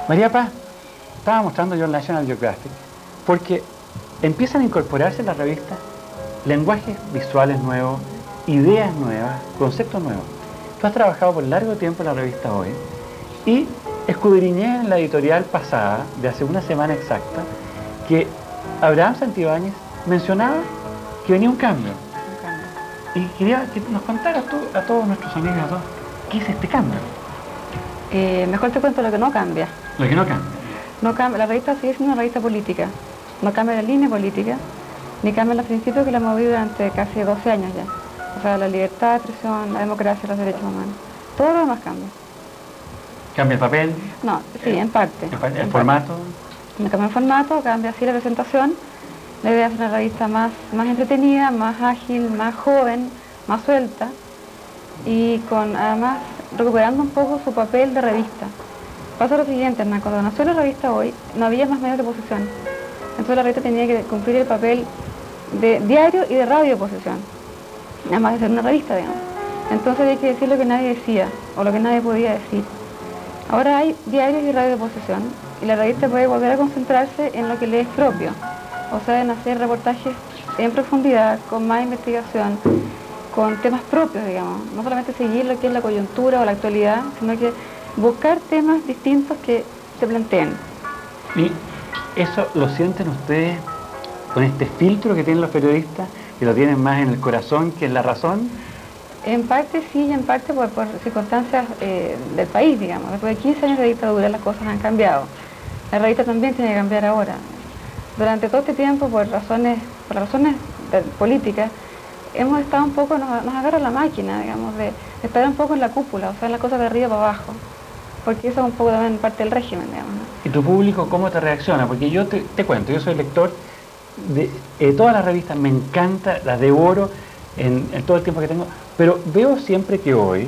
María Paz, estaba mostrando yo en National Geographic, porque empiezan a incorporarse en la revista lenguajes visuales nuevos, ideas nuevas, conceptos nuevos. Tú has trabajado por largo tiempo en la revista Hoy y escudriñé en la editorial pasada, de hace una semana exacta, que Abraham Santibáñez mencionaba que venía un cambio. Y quería que nos contaras tú, a todos nuestros amigos, a todos, ¿qué es este cambio? Mejor te cuento lo que no cambia. Lo que no cambia. No cambia. La revista sigue siendo una revista política. No cambia la línea política, ni cambia los principios que la hemos movido durante casi 12 años ya. O sea, la libertad de expresión, la democracia, los derechos humanos. Todo lo demás cambia. ¿Cambia el papel? No, sí, en parte. ¿El formato? No cambia el formato, cambia así la presentación. La idea es una revista más entretenida, más ágil, más joven, más suelta y con además recuperando un poco su papel de revista. Pasa lo siguiente, Hernán, cuando nació la revista Hoy no había más medios de oposición. Entonces la revista tenía que cumplir el papel de diario y de radio de oposición, además de ser una revista, digamos. Entonces había que decir lo que nadie decía o lo que nadie podía decir. Ahora hay diarios y radio de oposición y la revista puede volver a concentrarse en lo que le es propio, o sea, en hacer reportajes en profundidad, con más investigación, con temas propios, digamos. No solamente seguir lo que es la coyuntura o la actualidad, sino que buscar temas distintos que se planteen. ¿Y eso lo sienten ustedes con este filtro que tienen los periodistas, que lo tienen más en el corazón que en la razón? En parte sí y en parte por circunstancias del país, digamos. Después de 15 años de dictadura las cosas han cambiado. La revista también tiene que cambiar ahora. Durante todo este tiempo, por razones políticas, hemos estado un poco, nos agarra la máquina, digamos, de estar un poco en la cúpula, o sea, en la cosa de arriba para abajo. Porque eso es un poco también parte del régimen, digamos, ¿no? ¿Y tu público cómo te reacciona? Porque yo te cuento, yo soy lector de todas las revistas, me encanta, las devoro en todo el tiempo que tengo, pero veo siempre que Hoy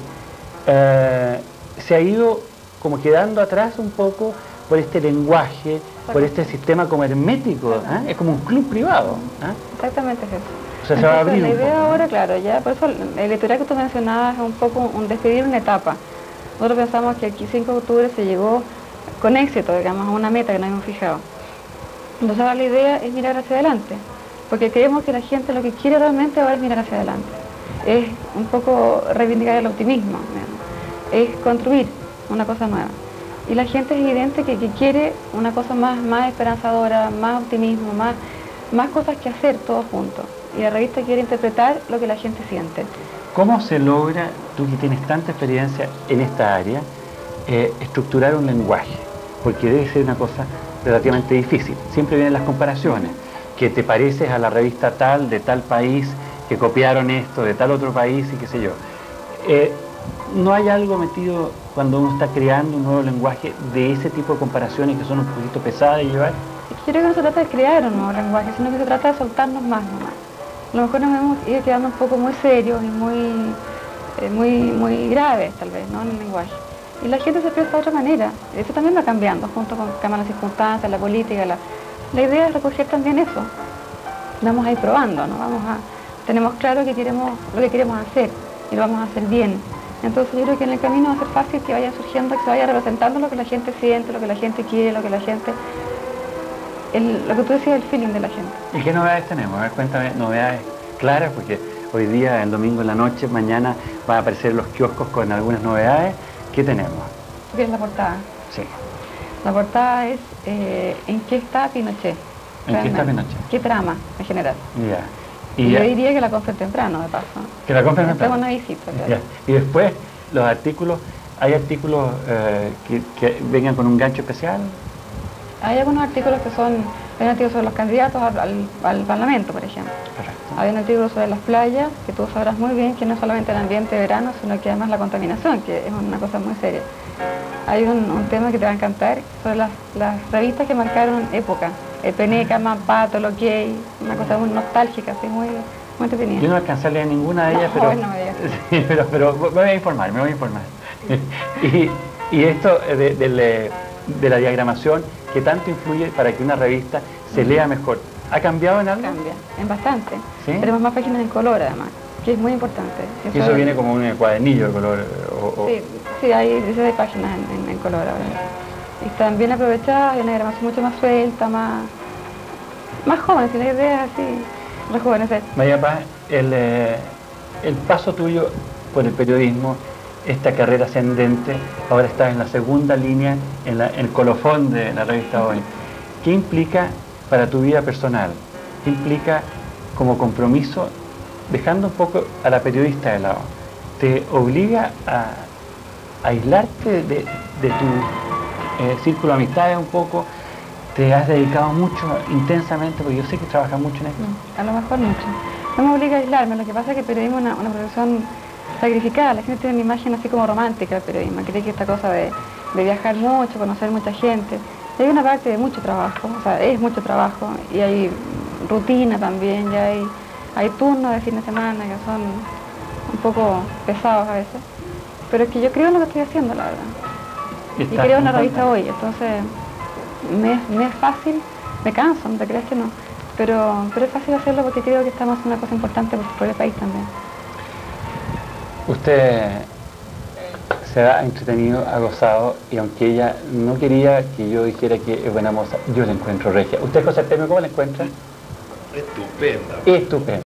se ha ido como quedando atrás un poco por este lenguaje, por este sistema como hermético, ¿eh? Es como un club privado. ¿Eh? Exactamente es eso. O sea, se va a abrir la un idea poco. ahora, claro, ya, por eso el editorial que tú mencionabas es un poco un despedir una etapa. Nosotros pensamos que el 5 de octubre se llegó con éxito, digamos, a una meta que nos hemos fijado. Entonces ahora la idea es mirar hacia adelante, porque creemos que la gente lo que quiere realmente ahora es mirar hacia adelante. Es un poco reivindicar el optimismo, digamos. Es construir una cosa nueva. Y la gente es evidente que quiere una cosa más esperanzadora, más optimismo, más cosas que hacer todos juntos. Y la revista quiere interpretar lo que la gente siente. ¿Cómo se logra, tú que tienes tanta experiencia en esta área, estructurar un lenguaje? Porque debe ser una cosa relativamente difícil. Siempre vienen las comparaciones, que te pareces a la revista tal, de tal país, que copiaron esto, de tal otro país y qué sé yo. ¿No hay algo metido cuando uno está creando un nuevo lenguaje de ese tipo de comparaciones que son un poquito pesadas de llevar? Yo creo que no se trata de crear un nuevo lenguaje, sino que se trata de soltarnos más nomás. A lo mejor nos hemos ido quedando un poco muy serios y muy graves, tal vez, ¿no?, en el lenguaje. Y la gente se expresa de otra manera. Eso también va cambiando, junto con cambian las circunstancias, la política. La idea es recoger también eso. Vamos a ir probando, ¿no? Tenemos claro lo que queremos hacer y lo vamos a hacer bien. Entonces yo creo que en el camino va a ser fácil que vaya surgiendo, que se vaya representando lo que la gente siente, lo que la gente quiere, lo que la gente... lo que tú decías, el feeling de la gente. ¿Y qué novedades tenemos? A ver, cuéntame novedades claras, porque hoy día, el domingo en la noche, mañana van a aparecer los kioscos con algunas novedades. ¿Qué tenemos? ¿Tú quieres la portada? Sí. La portada es ¿en qué está Pinochet? ¿En qué está Pinochet? ¿Qué trama en general? Ya. Y yo diría que la compren temprano, de paso. Que la compren temprano. Tengo una visita, claro. Ya. Y después, los artículos, ¿hay artículos que vengan con un gancho especial? Hay algunos artículos que son, hay un artículo sobre los candidatos al Parlamento, por ejemplo. Correcto. Hay un artículo sobre las playas, que tú sabrás muy bien que no es solamente el ambiente de verano, sino que además la contaminación, que es una cosa muy seria. Hay un tema que te va a encantar sobre las revistas que marcaron época. El Peneca, Mampato, Lo que una cosa muy nostálgica, así, muy entretenida. Yo no alcancé a leer ninguna de ellas, no, pero, no me digas. sí, pero me voy a informar. Y esto de la diagramación, que tanto influye para que una revista se lea mejor, ¿ha cambiado en algo? Cambia, en bastante. ¿Sí? Tenemos más páginas en color, además, que es muy importante. Y eso viene como un cuadernillo de color. Sí, hay 16 páginas en color ahora. y están bien aprovechadas, y una diagramación mucho más suelta, más joven, si la idea es así, rejuvenecer. María Paz, el paso tuyo por el periodismo, esta carrera ascendente, ahora estás en la segunda línea, en el colofón de la revista Hoy. ¿Qué implica para tu vida personal? ¿Qué implica como compromiso, dejando un poco a la periodista de lado? ¿Te obliga a aislarte de tu círculo de amistades un poco? ¿Te has dedicado mucho, intensamente? Porque yo sé que trabajas mucho en esto. A lo mejor mucho. No me obliga a aislarme, lo que pasa es que el periodismo es una profesión sacrificada. La gente tiene una imagen así como romántica del periodismo, cree que esta cosa de viajar mucho, conocer mucha gente. Y hay una parte de mucho trabajo, o sea, es mucho trabajo, y hay rutina también, y hay turnos de fin de semana que son un poco pesados a veces. Pero es que yo creo en lo que estoy haciendo, la verdad. Y creo en la revista Hoy, entonces me es fácil, me canso, no te creas que no. Pero es fácil hacerlo porque creo que estamos haciendo una cosa importante por el país también. Usted se ha entretenido, ha gozado, y aunque ella no quería que yo dijera que es buena moza, yo la encuentro regia. ¿Usted, José Artemio, cómo la encuentra? Estupenda. Estupenda.